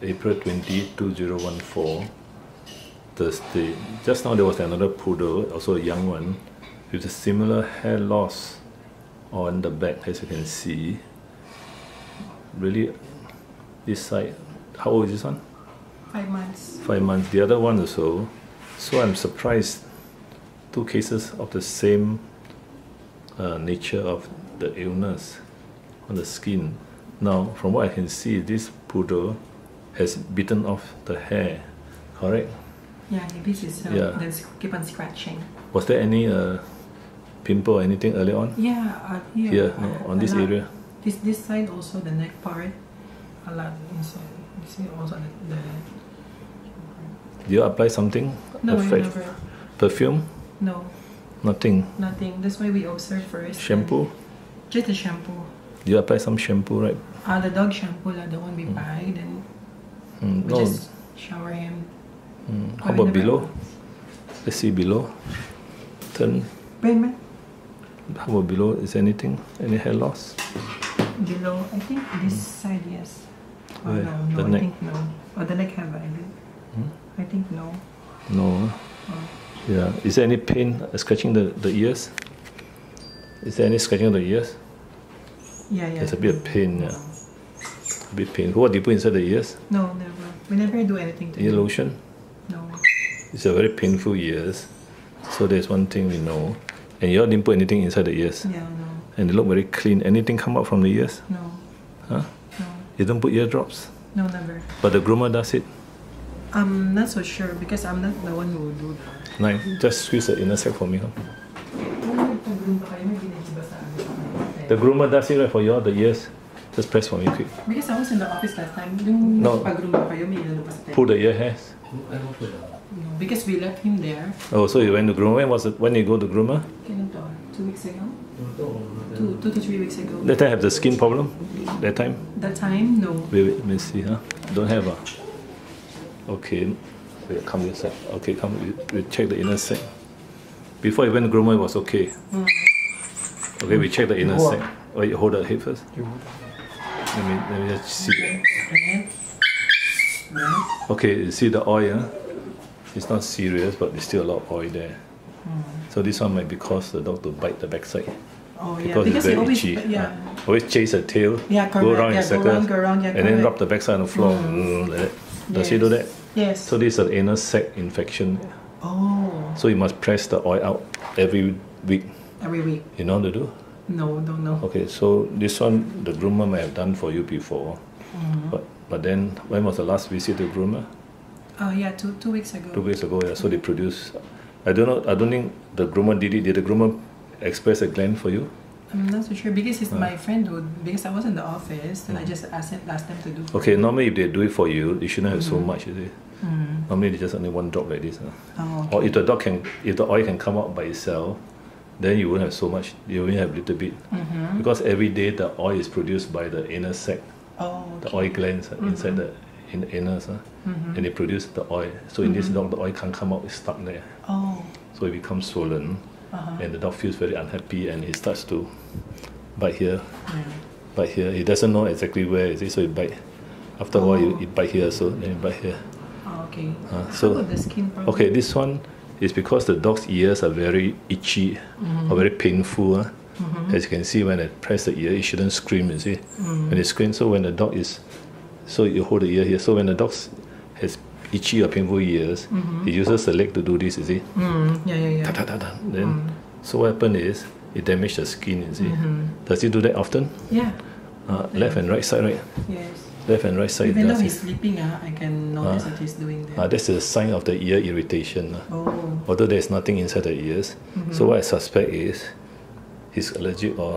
April 20, 2014, Thursday. Just now there was another poodle, also a young one, with a similar hair loss on the back, as you can see. Really, this side. How old is this one? 5 months. 5 months. The other one also. So I'm surprised. 2 cases of the same nature of the illness on the skin. Now, from what I can see, this poodle has bitten off the hair, correct? Yeah, he bit himself. Yeah. Then keep on scratching. Was there any pimple or anything early on? Yeah, here. Here, no, on this area? This side also, the neck part, a lot inside. You see also the Do you apply something? No, I never. Perfume? No, Nothing. nothing. That's why we observe first. Shampoo? Just the shampoo. Do you apply some shampoo, right? The dog shampoo, the one we buy, then we No. just shower him. How about below? Let's see below. Turn. Wait a minute. How about below? Is anything? Any hair loss? Below, I think this side, yes. Oh, Where? no, The I neck? think no. Oh, the neck have I think. I think no. No. Oh. Yeah. Is there any pain scratching the ears? Is there any scratching of the ears? Yeah, yeah. There's a bit of pain. Yeah. A bit painful. What do you put inside the ears? No, never. We never do anything to Ear him. lotion? No. It's a very painful ears. So there's one thing we know. And you all didn't put anything inside the ears. Yeah, no. And they look very clean. Anything come out from the ears? No. Huh? No. You don't put ear drops? No, never. But the groomer does it. I'm not so sure because I'm not the one who will do that. Nice. Just squeeze the inner sac for me. Huh? The groomer does it right for you all, the ears. Just press for me quick. Because I was in the office last time. Yung No. pag-groom ba kayo, may inano pa sa tayo. Pull the ear hairs. No, because we left him there. Oh, so you went to groomer. When you go to groomer? Kailan to? 2 weeks ago? 2 to 3 weeks ago. That time have the skin problem? That time? That time, no. Wait, let me see. Huh? Don't have. Okay. Wait, come this side. Okay, come. We check the inner sac. Before you went to groomer, it was okay. Okay, we check the inner sac. Wait, hold the head first. Let me just see. Red. Red. Okay, you see the oil, huh? It's not serious, but there's still a lot of oil there. So this one might be cause the dog to bite the backside. Oh yeah, Because it's because he very always, itchy. yeah. Always chase the tail, Yeah, correct. go around in Yeah, circles, go around, yeah, and then correct. rub the backside on the floor. Like that. Does he do that? Yes. So this is an anal sac infection. Oh, So you must press the oil out every week. every week. You know how to do? No, don't know. Okay, so this one the groomer might have done for you before. But then when was the last visit to groomer? Yeah, two weeks ago. 2 weeks ago, yeah. So they produced. I don't know. I don't think the groomer did it. Did the groomer express a gland for you? I'm not so sure because it's my friend who, because I was in the office and I just asked them to do. Okay, normally if they do it for you, you shouldn't have so much, is it? Normally they just only one drop like this. Oh, okay. Or if the oil can come out by itself, then you won't have so much. You only have a little bit. Because every day the oil is produced by the inner sac, Oh, the okay. oil glands inside the anus, and they produce the oil. So in this dog, the oil can't come out; it's stuck there. Oh. So it becomes swollen, and the dog feels very unhappy, and he starts to bite here, bite here. He doesn't know exactly where is it, so he bite. After a while, he bite here, so then he bite here. Oh, okay. So How about the skin problem? okay, this one is because the dog's ears are very itchy or very painful. As you can see, when I press the ear, it shouldn't scream. You see, when it screams, so when the dog is, so you hold the ear here. So when the dog has itchy or painful ears, it uses the leg to do this. You see. Yeah. Ta, ta, ta, ta. Then, so what happens is it damages the skin. You see. Does he do that often? Yeah. Left and right side, right? Yes. Left and right side. Even though does he's it. sleeping, I can notice that he's doing that. That's a sign of the ear irritation. Oh. Although there's nothing inside the ears. So what I suspect is he's allergic or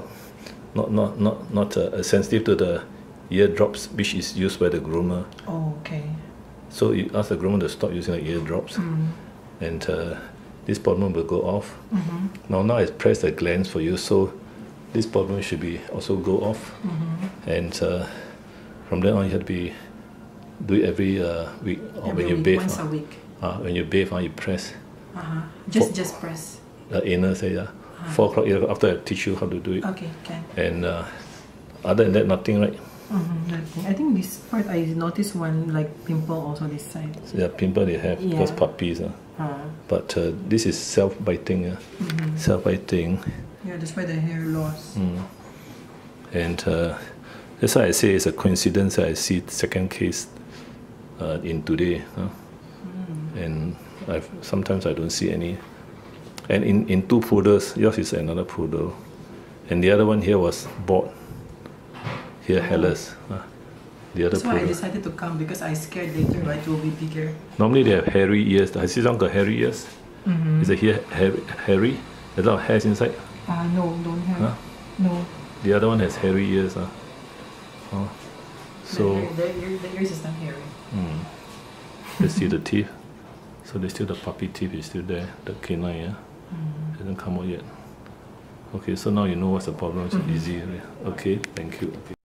not sensitive to the ear drops which is used by the groomer. Oh, okay. So you ask the groomer to stop using the ear drops, and this problem will go off. Now I press the glands for you, so this problem should be also go off. And from then on you have to do it every week or Every when you week, bathe. once a week. When you bathe, you press Just press. the anus. 4 o'clock after I teach you how to do it. Okay, can. And other than that, nothing, right? I think this part I noticed one like pimple also this side. Yeah, pimple they have because puppies. But this is self-biting. Self-biting. Yeah, that's why the hair loss. And that's why I say it's a coincidence that I see second case in today. And sometimes I don't see any. And in two poodles, yours is another poodle. And the other one here was bought. Here, hairless. The other That's why I poodle. decided to come because I scared later right, it will be bigger. Normally they have hairy ears. I see some got hairy ears. Is it here hairy? There's a lot of hairs inside. No, don't have. No. The other one has hairy ears. So the ears is not hairy. let's see the teeth. So there's still the puppy teeth is still there. The canine, hasn't come out yet. Okay, so now you know what's the problem. It's easy. Okay, thank you. Okay.